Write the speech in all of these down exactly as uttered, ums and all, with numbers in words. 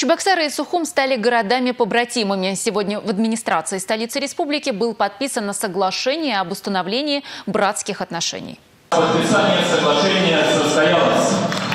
Чебоксары и Сухум стали городами-побратимами. Сегодня в администрации столицы республики было подписано соглашение об установлении братских отношений. Подписание соглашения состоялось.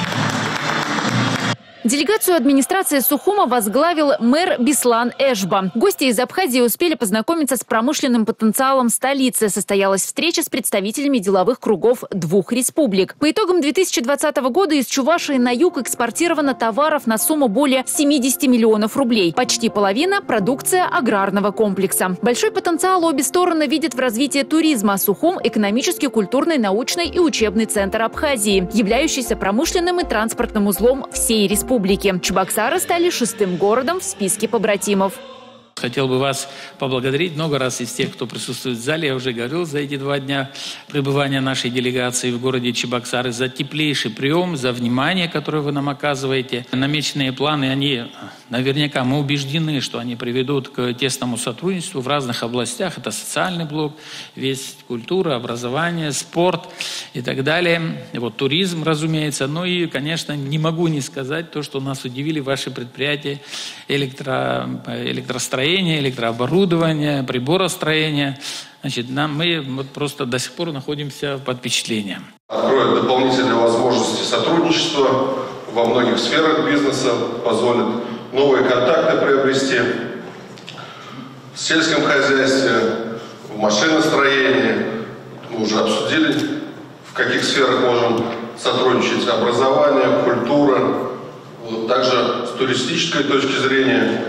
Делегацию администрации Сухума возглавил мэр Беслан Эшба. Гости из Абхазии успели познакомиться с промышленным потенциалом столицы. Состоялась встреча с представителями деловых кругов двух республик. По итогам две тысячи двадцатого года из Чувашии на юг экспортировано товаров на сумму более семидесяти миллионов рублей. Почти половина – продукция аграрного комплекса. Большой потенциал обе стороны видят в развитии туризма. Сухум – экономический, культурный, научный и учебный центр Абхазии, являющийся промышленным и транспортным узлом всей республики. Чебоксары стали шестым городом в списке побратимов. Хотел бы вас поблагодарить много раз из тех, кто присутствует в зале. Я уже говорил за эти два дня пребывания нашей делегации в городе Чебоксары за теплейший прием, за внимание, которое вы нам оказываете. Намеченные планы, они, наверняка, мы убеждены, что они приведут к тесному сотрудничеству в разных областях. Это социальный блок, весь культура, образование, спорт и так далее. И вот туризм, разумеется. Ну и, конечно, не могу не сказать то, что нас удивили ваши предприятия электро, электростроения, электрооборудование, приборостроение. Значит, нам, мы вот просто до сих пор находимся под впечатлением. Откроет дополнительные возможности сотрудничества во многих сферах бизнеса, позволит новые контакты приобрести в сельском хозяйстве, в машиностроении. Мы уже обсудили, в каких сферах можем сотрудничать. Образование, культура. Также с туристической точки зрения